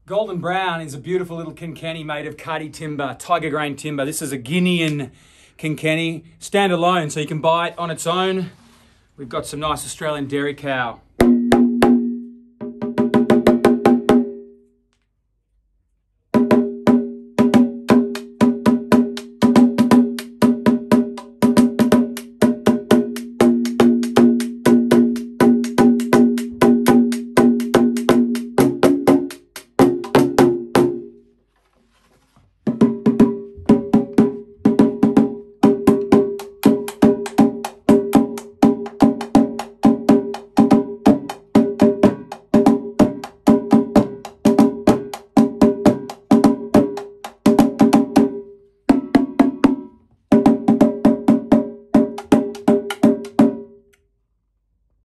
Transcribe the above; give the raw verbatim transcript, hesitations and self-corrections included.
Golden brown is a beautiful little Kenkeni made of Kadi timber, tiger grain timber. This is a Guinean Kenkeni, stand alone, so you can buy it on its own. We've got some nice Australian dairy cow